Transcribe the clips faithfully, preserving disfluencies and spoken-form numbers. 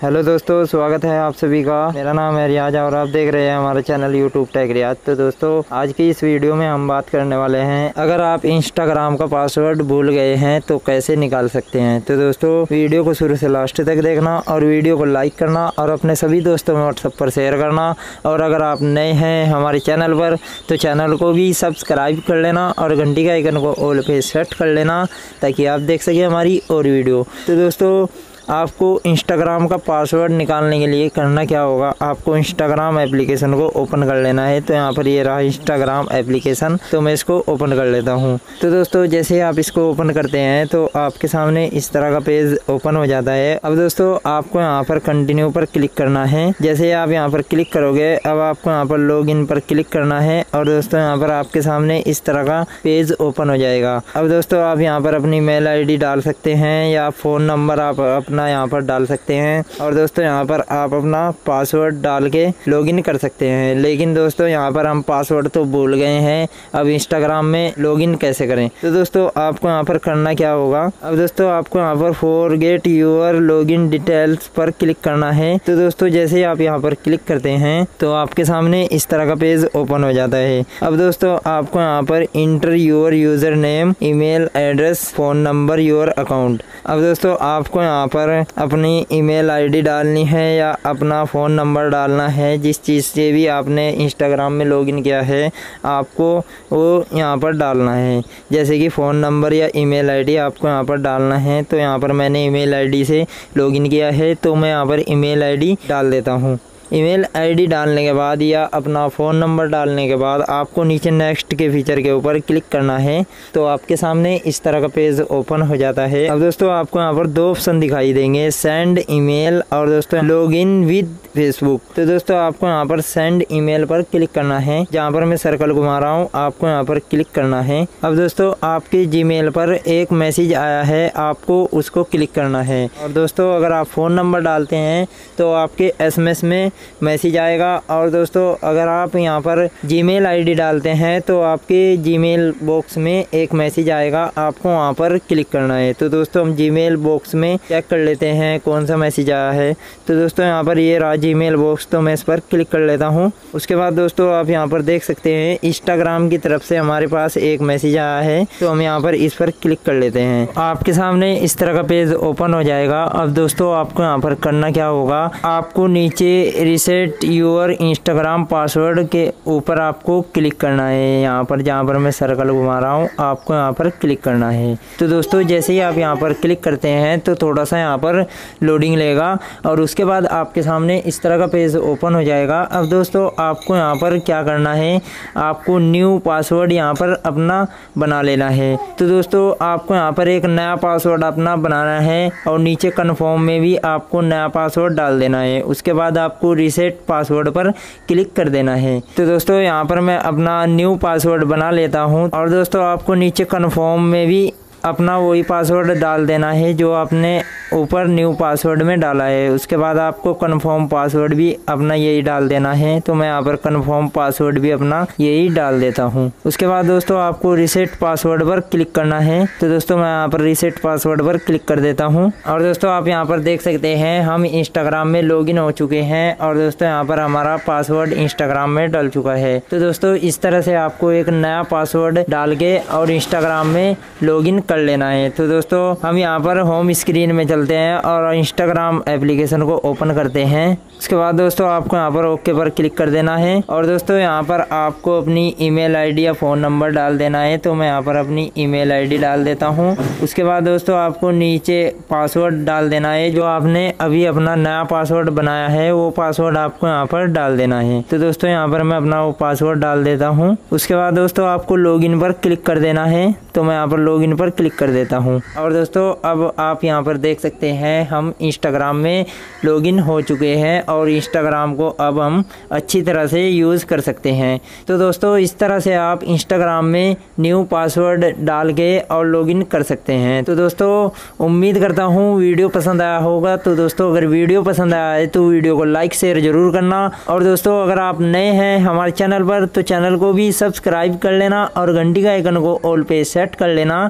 Hello दोस्तों, स्वागत है आप सभी का। मेरा नाम है रियाज और आप देख रहे हैं हमारा चैनल यूट्यूब टेक रियाज। तो दोस्तों, आज की इस वीडियो में हम बात करने वाले हैं, अगर आप इंस्टाग्राम का पासवर्ड भूल गए हैं तो कैसे निकाल सकते हैं। तो दोस्तों, वीडियो को शुरू से लास्ट तक देखना और वीडियो को लाइक करना और अपने सभी दोस्तों में व्हाट्सएप पर शेयर करना। और अगर आप नए हैं हमारे चैनल पर तो चैनल को भी सब्सक्राइब कर लेना और घंटी का आइकन को ऑल पे सेट कर लेना ताकि आप देख सकें हमारी और वीडियो। तो दोस्तों, आपको इंस्टाग्राम का पासवर्ड निकालने के लिए करना क्या होगा, आपको इंस्टाग्राम एप्लीकेशन को ओपन कर लेना है। तो यहाँ पर ये रहा इंस्टाग्राम एप्लीकेशन, तो मैं इसको ओपन कर लेता हूँ। तो दोस्तों, जैसे आप इसको ओपन करते हैं तो आपके सामने इस तरह का पेज ओपन हो जाता है। अब दोस्तों, आपको यहाँ पर कंटिन्यू पर क्लिक करना है। जैसे आप यहाँ पर क्लिक करोगे, अब आपको यहाँ पर लॉग इन पर क्लिक करना है और दोस्तों यहाँ पर आपके सामने इस तरह का पेज ओपन हो जाएगा। अब दोस्तों, आप यहाँ पर अपनी मेल आई डी डाल सकते हैं या फ़ोन नंबर आप अपना यहाँ पर डाल सकते हैं। और दोस्तों, यहाँ पर आप अपना पासवर्ड डाल के लॉगिन कर सकते हैं। लेकिन दोस्तों, यहाँ पर हम पासवर्ड तो भूल गए हैं, अब इंस्टाग्राम में लॉगिन कैसे करें। तो दोस्तों, आपको यहाँ पर करना क्या होगा, अब दोस्तों आपको यहाँ पर फॉरगेट योर लॉगिन डिटेल्स पर क्लिक करना है। तो दोस्तों, जैसे आप यहाँ पर क्लिक करते हैं तो आपके सामने इस तरह का पेज ओपन हो जाता है। अब दोस्तों, आपको यहाँ पर enter your user name, email address, phone number, your account. अब दोस्तों, आपको यहाँ पर अपनी ईमेल आईडी डालनी है या अपना फ़ोन नंबर डालना है। जिस चीज़ से भी आपने इंस्टाग्राम में लॉगिन किया है आपको वो यहाँ पर डालना है। जैसे कि फ़ोन नंबर या ईमेल आईडी आपको यहाँ पर डालना है। तो यहाँ पर मैंने ईमेल आईडी से लॉगिन किया है तो मैं यहाँ पर ईमेल आईडी डाल देता हूँ। ईमेल आईडी डालने के बाद या अपना फ़ोन नंबर डालने के बाद आपको नीचे नेक्स्ट के फीचर के ऊपर क्लिक करना है। तो आपके सामने इस तरह का पेज ओपन हो जाता है। अब दोस्तों, आपको यहाँ पर दो ऑप्शन दिखाई देंगे, सेंड ईमेल और दोस्तों लॉगिन विद फेसबुक। तो दोस्तों, आपको यहाँ पर सेंड ईमेल पर क्लिक करना है। जहाँ पर मैं सर्कल घुमा रहा हूँ आपको यहाँ पर क्लिक करना है। अब दोस्तों, आपके जीमेल पर एक मैसेज आया है, आपको उसको क्लिक करना है। और दोस्तों, अगर आप फ़ोन नंबर डालते हैं तो आपके एसएमएस में मैसेज आएगा। और दोस्तों, अगर आप यहाँ पर जीमेल आईडी डालते हैं तो आपके जीमेल बॉक्स में एक मैसेज आएगा, आपको वहाँ पर क्लिक करना है। तो दोस्तों, हम जीमेल बॉक्स में चेक कर लेते हैं कौन सा मैसेज आया है। तो दोस्तों, यहाँ पर ये रहा जीमेल बॉक्स, तो मैं इस पर क्लिक कर लेता हूँ। उसके बाद दोस्तों, आप यहाँ पर देख सकते हैं इंस्टाग्राम की तरफ से हमारे पास एक मैसेज आया है, तो हम यहाँ पर इस पर क्लिक कर लेते हैं। आपके सामने इस तरह का पेज ओपन हो जाएगा। अब दोस्तों, आपको यहाँ पर करना क्या होगा, आपको नीचे रीसेट योर इंस्टाग्राम पासवर्ड के ऊपर आपको क्लिक करना है। यहाँ पर जहाँ पर मैं सर्कल घुमा रहा हूँ आपको यहाँ पर क्लिक करना है। तो दोस्तों, जैसे ही आप यहाँ पर क्लिक करते हैं तो थोड़ा सा यहाँ पर लोडिंग लेगा और उसके बाद आपके सामने इस तरह का पेज ओपन हो जाएगा। अब दोस्तों, आपको यहाँ पर क्या करना है, आपको न्यू पासवर्ड यहाँ पर अपना बना लेना है। तो दोस्तों, आपको यहाँ पर एक नया पासवर्ड अपना बनाना है और नीचे कन्फर्म में भी आपको नया पासवर्ड डाल देना है। उसके बाद आपको रीसेट पासवर्ड पर क्लिक कर देना है। तो दोस्तों, यहाँ पर मैं अपना न्यू पासवर्ड बना लेता हूँ और दोस्तों, आपको नीचे कन्फर्म में भी अपना वही पासवर्ड डाल देना है जो आपने ऊपर न्यू पासवर्ड में डाला है। उसके बाद आपको कन्फर्म पासवर्ड भी अपना यही डाल देना है। तो मैं यहाँ पर कन्फर्म पासवर्ड भी अपना यही डाल देता हूँ। उसके बाद दोस्तों, आपको रीसेट पासवर्ड पर क्लिक करना है। तो दोस्तों, मैं यहाँ पर रीसेट पासवर्ड पर क्लिक कर देता हूँ। और दोस्तों, आप यहाँ पर देख सकते हैं हम इंस्टाग्राम में लॉगिन हो चुके हैं और दोस्तों यहाँ पर हमारा पासवर्ड इंस्टाग्राम में डल चुका है। तो दोस्तों, इस तरह से आपको एक नया पासवर्ड डाल के और इंस्टाग्राम में लॉगिन कर लेना है। तो दोस्तों, हम यहाँ पर होम स्क्रीन में चलते हैं और इंस्टाग्राम एप्लीकेशन को ओपन करते हैं। उसके बाद दोस्तों, आपको यहाँ पर ओके पर क्लिक कर देना है और दोस्तों, यहाँ पर आपको अपनी ईमेल आईडी या फ़ोन नंबर डाल देना है। तो मैं यहाँ पर अपनी ईमेल आईडी डाल देता हूँ। उसके बाद दोस्तों, आपको नीचे पासवर्ड डाल देना है, जो आपने अभी अपना नया पासवर्ड बनाया है वो पासवर्ड आपको यहाँ पर डाल देना है। तो दोस्तों, यहाँ पर मैं अपना वो पासवर्ड डाल देता हूँ। उसके बाद दोस्तों, आपको लॉगिन पर क्लिक कर देना है। तो मैं यहाँ पर लॉगिन पर क्लिक कर देता हूँ। और दोस्तों, अब आप यहाँ पर देख सकते हैं हम इंस्टाग्राम में लॉगिन हो चुके हैं और इंस्टाग्राम को अब हम अच्छी तरह से यूज़ कर सकते हैं। तो दोस्तों, इस तरह से आप इंस्टाग्राम में न्यू पासवर्ड डाल के और लॉगिन कर सकते हैं। तो दोस्तों, उम्मीद करता हूँ वीडियो पसंद आया होगा। तो दोस्तों, अगर वीडियो पसंद आया है तो वीडियो को लाइक शेयर ज़रूर करना। और दोस्तों, अगर आप नए हैं हमारे चैनल पर तो चैनल को भी सब्सक्राइब कर लेना और घंटी का आइकन को ऑल पे सेट कर लेना ताकि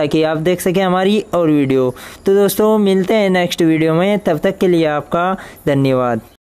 ताकि आप देख सकें हमारी और वीडियो। तो दोस्तों मिलते हैं नेक्स्ट वीडियो में, तब तक के लिए आपका धन्यवाद।